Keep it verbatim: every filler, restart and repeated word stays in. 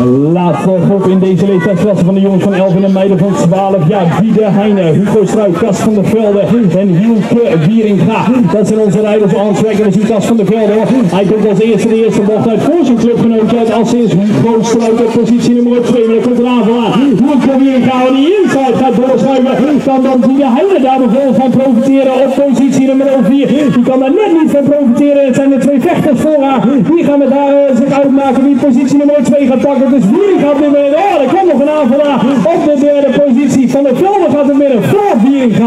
Laatste groep in deze leeftijdsklasse van de jongens van elf en de meiden van twaalf jaar. Biede Heijnen, Hugo Struik, Kas van der Velde en Hielke Wieringa. Dat zijn onze rijders on track en we zien Kas van der Velde. Hij komt als eerste de eerste bocht uit voor zijn clubgenootje uit Assens. Hugo Struik op positie nummer twee. Maar er komt een aanval aan. Hielke Wieringa aan die inside gaat doorschuiven. Kan dan Biede Heijnen daar bijvoorbeeld van profiteren op positie nummer vier. Die kan daar net niet van profiteren. Het zijn de twee vechters voor haar. Die gaan met haar uh, zich uitmaken wie positie nummer twee gaat pakken. Dus Wieringa gaat weer. Oh, er komt nog een aanval aan op de derde positie. Van der Velde gaat er weer een voor Wieringa.